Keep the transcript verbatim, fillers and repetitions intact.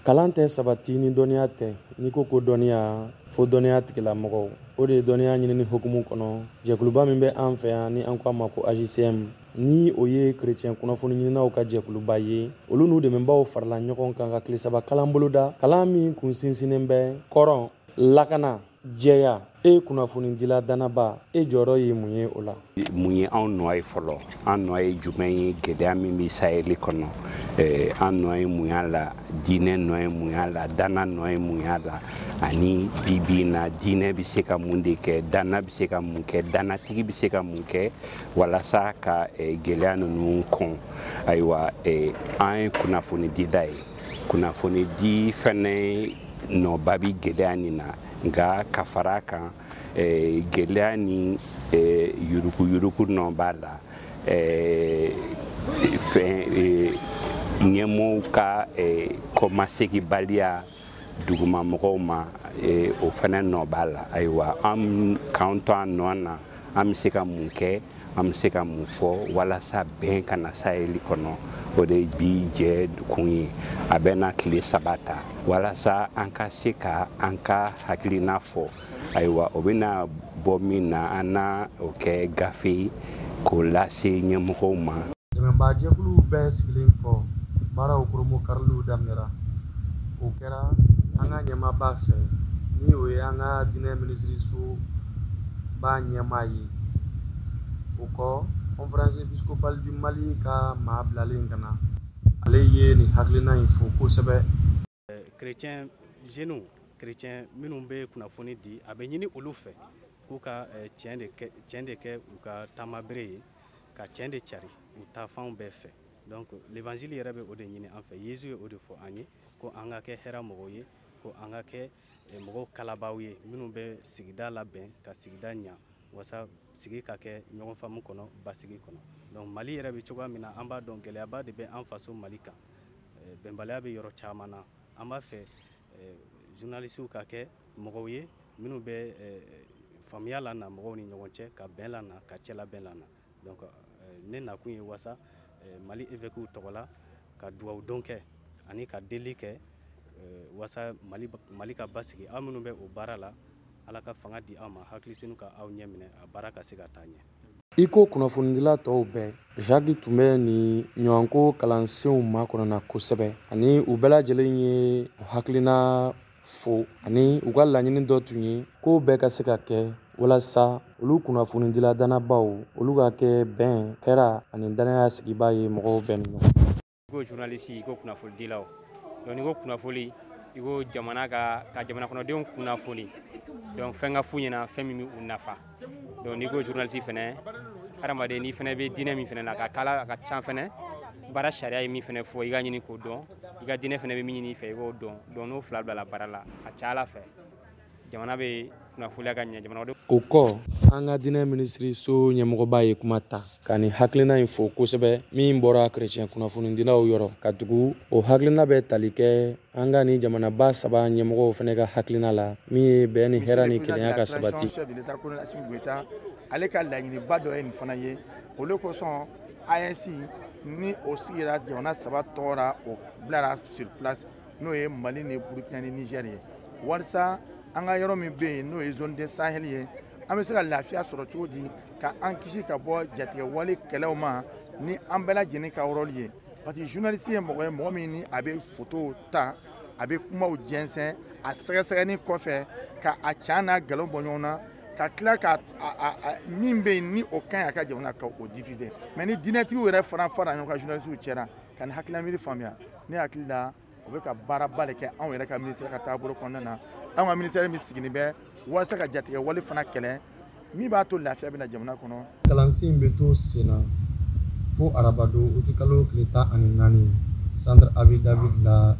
kalan tɛ sabati ni dɔnniya tɛ. N'i ko ko dɔnniya fo dɔnniya tigilamɔgɔw. O de ye dɔnniya ɲinini hukumu kɔnɔ. Jɛkuluba min bɛ an fɛ yan ni an ko a ma ko A J C M ni o ye chrétien kunnafoni ɲininaw ka jɛkuluba ye. Olu n'u dɛmɛbaaw farala ɲɔgɔn kan ka tile saba kalan boloda. Kalan min kun sinsinnen bɛ kɔrɔn, lakana, jɛya. E kunnafoni dila danaba e jɔyɔrɔ ye mun ye o la? Mun ye anw nɔ ye fɔlɔ, an nɔ ye jumɛn ye gɛlɛya min bɛ Sahɛli kɔnɔ, an nɔ ye mun y'a la, diinɛ nɔ ye mun y'a la, dana nɔ ye mun y'a la, ani bi bi in na diinɛ bɛ se ka mun de kɛ, dana bɛ se ka mun kɛ, danatigi bɛ se ka mun kɛ walasa ka gɛlɛya ninnu kɔn. Ayiwa an ye kunnafoni dida ye, kunnafoni di fɛnɛ nɔba bɛ gɛlɛya nin na. Nka ka fara kan gɛlɛya ni yuruku yuruku nɔ b'a la, fɛn ɲɛmɔgɔw ka kɔmasegibaliya dugumamɔgɔw ma o fana nɔ b'a la. Ayiwa an k'an to an nɔ na, an bɛ se ka mun kɛ, an bɛ se ka mun fɔ walasa bɛn ka na Sahɛli kɔnɔ. O de bi jɛ kun ye, a bɛ na tile saba ta walasa an ka se ka an ka hakilina fɔ. Ayiwa o bɛna bɔ min na an na o kɛ gafe k'o lase ɲɛmɔgɔw ma. Dɛmɛbaajɛkuluw bɛɛ sigilen kɔ baaraw koromo kariliw daminɛra. O kɛra an ka ɲɛmaaba fɛ ni o ye an ka diinɛ minisiriso ba ɲɛmaa ye. O kɔ conférence épiscopale du Mali ka maa bilalen ka na. Ale ye nin hakilina in fɔ kosɛbɛ. Chrétien jeunes chrétien minnu bɛ kunnafoni di a bɛ ɲini olu fɛ k'u ka tiɲɛ de kɛ tiɲɛ de kɛ u ka taamabere ye ka tiɲɛ de cari u taafanw bɛɛ fɛ. Donc l'évangile yɛrɛ bɛ o de ɲini an fɛ. Yesu ye o de fɔ an ye ko an ka kɛ hɛrɛ mɔgɔw ye, ko an ka kɛ mɔgɔw kalabaaw ye minnu bɛ sigida labɛn ka sigida ɲa wasa sigi ka kɛ ɲɔgɔn faamu kɔnɔ basigi kɔnɔ. Donc Mali yɛrɛ bɛ cogoya min na an b'a dɔn gɛlɛyaba de bɛ an faso Mali kan. Bɛnbaliya bɛ yɔrɔ caman na. An b'a fɛ journalistes ka kɛ mɔgɔw ye minnu bɛ faamuya la na mɔgɔw ni ɲɔgɔn cɛ, ka bɛn la na, ka cɛla bɛn la na. Donc ne nakun ye wasa Mali évêques tɔgɔla ka dugawu don kɛ ani ka deli kɛ wasa Mali Mali ka basigi. Aw minnu bɛ o baara la, Ala ka fanga di aw ma, hakilisinu ka aw ɲɛ minɛ a baara ka se ka taa ɲɛ. I ko kunnafonidila tɔw bɛɛ, Jacques tun bɛ nin ɲɔgɔnko kalansenw makɔnɔna kosɛbɛ, ani u bɛɛ lajɛlen ye u hakilina fo, ani u ka laɲini dɔ tun ye ko bɛɛ ka se ka kɛ walasa olu kunnafonidila danabaw olu ka kɛ bɛn, hɛrɛ ani danaya sigiba ye mɔgɔw bɛɛ ni ɲɔgɔn. I ko journaliste, i ko kunnafonidilaw. Donc n'i ko kunnafoni, i ko jamana ka ka jamana kɔnɔdenw kunnafoni. Donc fɛn ka f'u ɲɛna fɛn min bɛ u nafa. Donc n'i ko journaliste fɛnɛ, hadamaden n'i fɛnɛ bɛ diinɛ min fɛnɛ na, a ka kala a ka can fɛnɛ. Baara sariya ye min fɛnɛ fɔ, i ka ɲini k'o dɔn. I ka diinɛ fɛnɛ bɛ min ɲini i fɛ, i k'o dɔn. Donc n'o fila bila la baara la, a ka ca Ala fɛ jamana bɛ kunnafoniya ka ɲɛ jamana. O kɔ an ka diinɛ minisiriso ɲɛmɔgɔba ye kuma ta ka nin hakilina in fɔ kosɛbɛ min bɔra chrétien kunnafonidilaw yɔrɔ, ka tugu o hakilina bɛ tali kɛ an ka nin jamanaba saba ɲɛmɔgɔw fɛnɛ ka hakilina la min ye bɛn ni hɛrɛ ni kelenya ka sabati. Ale ka laɲiniba dɔ ye nin fana ye, o le kosɔn A N C ni o sigira jamana saba tɔgɔra o bilara sur place n'o ye Mali ni Burkina ni Niger ye. Walasa an ka yɔrɔ min bɛ yen n'o ye zone de Sahel ye, an bɛ se ka lafiya sɔrɔ cogo di ka an kisi ka bɔ jatigɛwale kɛlɛw ma ni an bɛɛ lajɛlen ka rôle ye. Parce que journaliste ye mɔgɔ ye mɔgɔ min ni a bɛ photo ta, a bɛ kumaw jɛnsɛn, a sɛgɛsɛgɛni kɔfɛ ka a can n'a galon bɔ ɲɔgɔn na, ka tila ka min bɛ yen ni o kan y'a ka jamana ka o diffuser. Mais ni diinɛtigiw yɛrɛ fara fara ɲɔgɔn kan journalistes cɛra ka nin hakilina miiri faamuya, ne hakili la o bɛ ka baaraba de kɛ anw yɛrɛ ka ministère ka taabolo kɔnɔna na. Anw ka ministère min sigilen bɛ walasa ka jatigɛwale fana kɛlɛ min b'a to lafiya bɛna jamana kɔnɔ. Kalansen in bɛ to sen na fo arabadon o tɛ kalo tile tan ani naani Centre Abbé David la